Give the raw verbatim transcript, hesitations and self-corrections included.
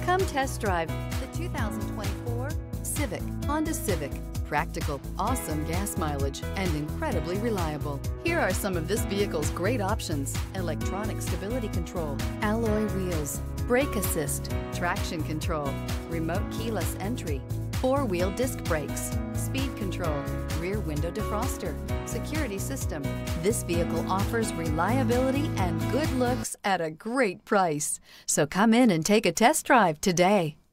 Come test drive the two thousand twenty-four Civic, Honda Civic. Practical, awesome gas mileage, and incredibly reliable. Here are some of this vehicle's great options: electronic stability control, alloy wheels, brake assist, traction control, remote keyless entry, four-wheel disc brakes, speed control, rear window defroster, security system. This vehicle offers reliability and good looks at a great price. So come in and take a test drive today.